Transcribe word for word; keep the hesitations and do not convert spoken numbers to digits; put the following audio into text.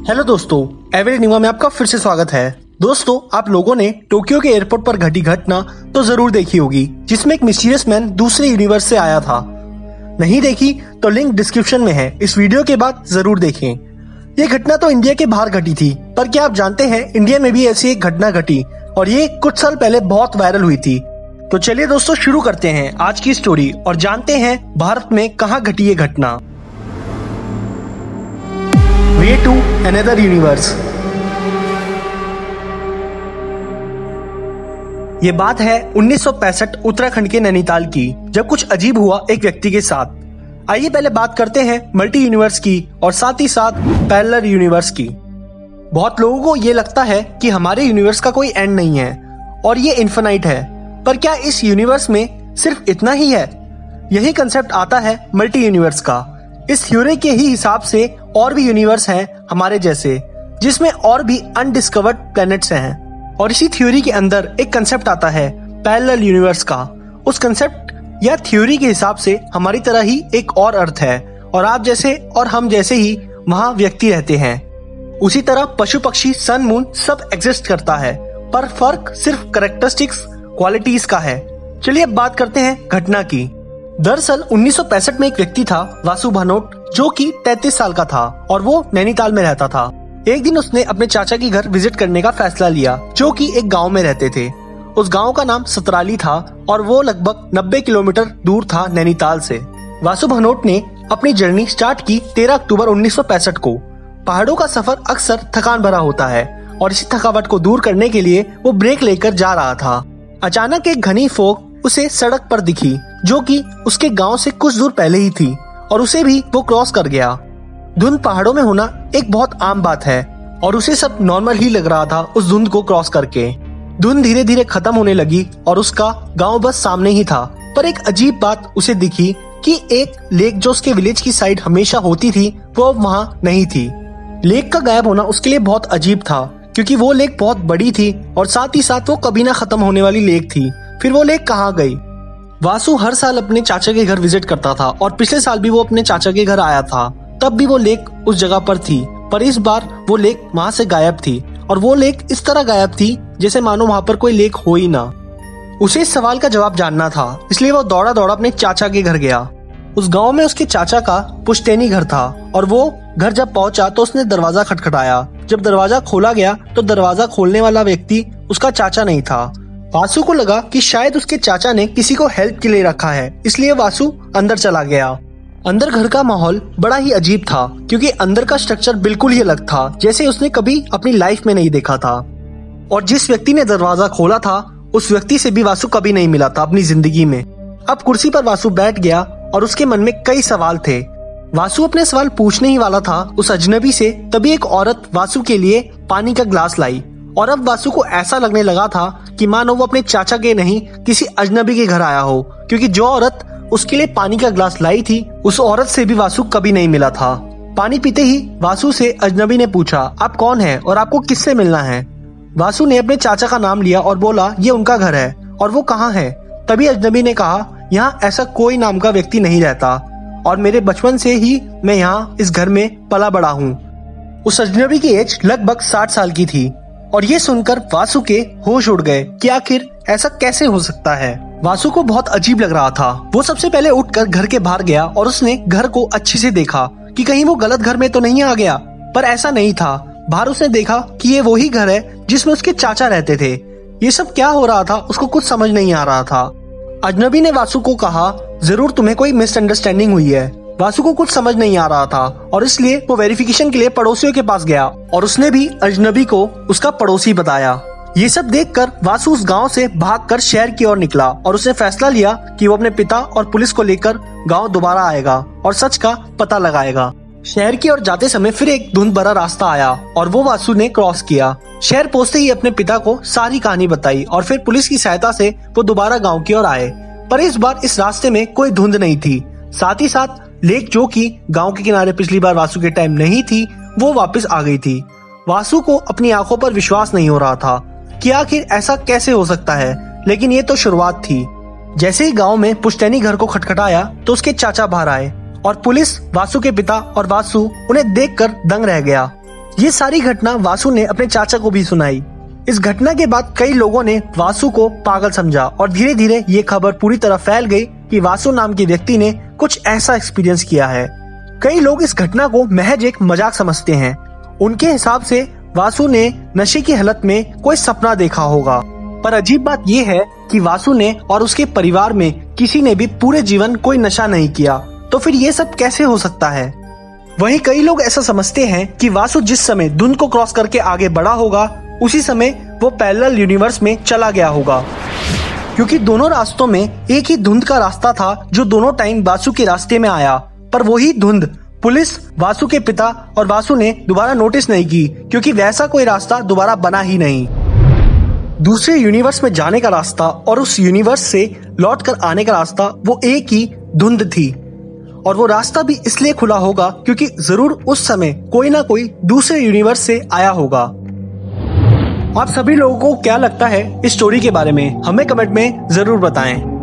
Hello दोस्तों, every news में आपका फिर से स्वागत है। दोस्तों, आप लोगों ने टोक्यो के एयरपोर्ट पर घटी घटना तो जरूर देखी होगी, जिसमें एक मिस्टीरियस मैन दूसरे यूनिवर्स से आया था। नहीं देखी तो लिंक डिस्क्रिप्शन में है, इस वीडियो के बाद जरूर देखें। ये घटना तो इंडिया के बाहर घटी थी, पर क्या आप जानते हैं इंडिया में भी ऐसी एक घटना घटी और ये कुछ साल पहले बहुत वायरल हुई थी। तो चलिए दोस्तों, शुरू करते हैं आज की स्टोरी और जानते हैं भारत में कहाँ घटी ये घटना। Way to another universe. ये बात है उन्नीस सौ पैंसठ उत्तराखंड के नैनीताल की, जब कुछ अजीब हुआ एक व्यक्ति के साथ। आइए पहले बात करते हैं मल्टी यूनिवर्स की और साथ ही साथ पैरेलल यूनिवर्स की। बहुत लोगों को ये लगता है कि हमारे यूनिवर्स का कोई एंड नहीं है और ये इन्फिनाइट है, पर क्या इस यूनिवर्स में सिर्फ इतना ही है? यही कंसेप्ट आता है मल्टी यूनिवर्स का। इस थ्योरी के ही हिसाब से और भी यूनिवर्स हैं हमारे जैसे, जिसमें और भी अनडिस्कवर्ड प्लैनेट्स हैं। और इसी थ्योरी के अंदर एक कंसेप्ट आता है पैरेलल यूनिवर्स का। उस कंसेप्ट या थ्योरी के हिसाब से हमारी तरह ही एक और अर्थ है और आप जैसे और हम जैसे ही वहाँ व्यक्ति रहते हैं। उसी तरह पशु पक्षी सन मून सब एग्जिस्ट करता है, पर फर्क सिर्फ कैरेक्टरिस्टिक्स क्वालिटीज का है। चलिए अब बात करते हैं घटना की। दरअसल उन्नीस सौ पैंसठ में एक व्यक्ति था वासु भानोट, जो कि तैंतीस साल का था और वो नैनीताल में रहता था। एक दिन उसने अपने चाचा के घर विजिट करने का फैसला लिया, जो कि एक गांव में रहते थे। उस गांव का नाम सतराली था और वो लगभग नब्बे किलोमीटर दूर था नैनीताल से। वासु भानोट ने अपनी जर्नी स्टार्ट की तेरह अक्टूबर उन्नीस सौ पैंसठ को। पहाड़ों का सफर अक्सर थकान भरा होता है और इसी थकावट को दूर करने के लिए वो ब्रेक लेकर जा रहा था। अचानक एक घनी फोग उसे सड़क पर दिखी, जो कि उसके गांव से कुछ दूर पहले ही थी और उसे भी वो क्रॉस कर गया। धुंध पहाड़ों में होना एक बहुत आम बात है और उसे सब नॉर्मल ही लग रहा था उस धुंध को क्रॉस करके। धुंध धीरे धीरे खत्म होने लगी और उसका गांव बस सामने ही था, पर एक अजीब बात उसे दिखी कि एक लेक जो उसके विलेज की साइड हमेशा होती थी वो वहाँ नहीं थी। लेक का गायब होना उसके लिए बहुत अजीब था, क्योंकि वो लेक बहुत बड़ी थी और साथ ही साथ वो कभी ना खत्म होने वाली लेक थी। फिर वो लेक कहाँ गई? वासु हर साल अपने चाचा के घर विजिट करता था और पिछले साल भी वो अपने चाचा के घर आया था, तब भी वो लेक उस जगह पर थी, पर इस बार वो लेक वहाँ से गायब थी और वो लेक इस तरह गायब थी जैसे मानो वहाँ पर कोई लेक हो ही ना। उसे इस सवाल का जवाब जानना था, इसलिए वो दौड़ा दौड़ा अपने चाचा के घर गया। उस गांव में उसके चाचा का पुश्तैनी घर था और वो घर जब पहुंचा तो उसने दरवाजा खटखटाया। जब दरवाजा खोला गया तो दरवाजा खोलने वाला व्यक्ति उसका चाचा नहीं था। वासु को लगा कि शायद उसके चाचा ने किसी को हेल्प के लिए रखा है, इसलिए वासु अंदर चला गया। अंदर घर का माहौल बड़ा ही अजीब था, क्योंकि अंदर का स्ट्रक्चर बिल्कुल ही अलग था, जैसे उसने कभी अपनी लाइफ में नहीं देखा था। और जिस व्यक्ति ने दरवाजा खोला था उस व्यक्ति से भी वासु कभी नहीं मिला था अपनी जिंदगी में। अब कुर्सी पर वासु बैठ गया और उसके मन में कई सवाल थे। वासु अपने सवाल पूछने ही वाला था उस अजनबी से, तभी एक औरत वासु के लिए पानी का ग्लास लाई और अब वासु को ऐसा लगने लगा था कि मानो वो अपने चाचा के नहीं किसी अजनबी के घर आया हो, क्योंकि जो औरत उसके लिए पानी का ग्लास लाई थी उस औरत से भी वासु कभी नहीं मिला था। पानी पीते ही वासु से अजनबी ने पूछा, आप कौन है और आपको किससे मिलना है? वासु ने अपने चाचा का नाम लिया और बोला ये उनका घर है और वो कहाँ है। तभी अजनबी ने कहा, यहाँ ऐसा कोई नाम का व्यक्ति नहीं रहता और मेरे बचपन से ही मैं यहाँ इस घर में पला बड़ा हूँ। उस अजनबी की एज लगभग साठ साल की थी और ये सुनकर वासु के होश उड़ गए कि आखिर ऐसा कैसे हो सकता है। वासु को बहुत अजीब लग रहा था। वो सबसे पहले उठकर घर के बाहर गया और उसने घर को अच्छे से देखा कि कहीं वो गलत घर में तो नहीं आ गया, पर ऐसा नहीं था। बाहर उसने देखा कि ये वही घर है जिसमें उसके चाचा रहते थे। ये सब क्या हो रहा था उसको कुछ समझ नहीं आ रहा था। अजनबी ने वासु को कहा, जरूर तुम्हें कोई मिसअंडरस्टैंडिंग हुई है। वासु को कुछ समझ नहीं आ रहा था और इसलिए वो वेरिफिकेशन के लिए पड़ोसियों के पास गया और उसने भी अजनबी को उसका पड़ोसी बताया। ये सब देखकर वासु उस गांव से भागकर शहर की ओर निकला और उसने फैसला लिया कि वो अपने पिता और पुलिस को लेकर गांव दोबारा आएगा और सच का पता लगाएगा। शहर की ओर जाते समय फिर एक धुंध भरा रास्ता आया और वो वासु ने क्रॉस किया। शहर पहुंचते ही अपने पिता को सारी कहानी बताई और फिर पुलिस की सहायता से वो दोबारा गांव की ओर आए, पर इस बार इस रास्ते में कोई धुंध नहीं थी। साथ ही साथ लेक जो कि गांव के किनारे पिछली बार वासु के टाइम नहीं थी, वो वापस आ गई थी। वासु को अपनी आंखों पर विश्वास नहीं हो रहा था कि आखिर ऐसा कैसे हो सकता है, लेकिन ये तो शुरुआत थी। जैसे ही गांव में पुश्तैनी घर को खटखटाया तो उसके चाचा बाहर आए और पुलिस, वासु के पिता और वासु उन्हें देखकर दंग रह गया। ये सारी घटना वासु ने अपने चाचा को भी सुनाई। इस घटना के बाद कई लोगों ने वासु को पागल समझा और धीरे धीरे ये खबर पूरी तरह फैल गई कि वासु नाम के व्यक्ति ने कुछ ऐसा एक्सपीरियंस किया है। कई लोग इस घटना को महज एक मजाक समझते हैं। उनके हिसाब से वासु ने नशे की हालत में कोई सपना देखा होगा। पर अजीब बात यह है कि वासु ने और उसके परिवार में किसी ने भी पूरे जीवन कोई नशा नहीं किया, तो फिर ये सब कैसे हो सकता है। वहीं कई लोग ऐसा समझते हैं कि वासु जिस समय धुंध को क्रॉस करके आगे बढ़ा होगा उसी समय वो पैरेलल यूनिवर्स में चला गया होगा, क्योंकि दोनों रास्तों में एक ही धुंध का रास्ता था जो दोनों टाइम वासु के रास्ते में आया। पर वही धुंध पुलिस, वासु के पिता और वासु ने दोबारा नोटिस नहीं की, क्योंकि वैसा कोई रास्ता दोबारा बना ही नहीं। दूसरे यूनिवर्स में जाने का रास्ता और उस यूनिवर्स से लौट कर आने का रास्ता वो एक ही धुंध थी, और वो रास्ता भी इसलिए खुला होगा क्योंकि जरूर उस समय कोई ना कोई दूसरे यूनिवर्स से आया होगा। आप सभी लोगों को क्या लगता है इस स्टोरी के बारे में, हमें कमेंट में जरूर बताएं।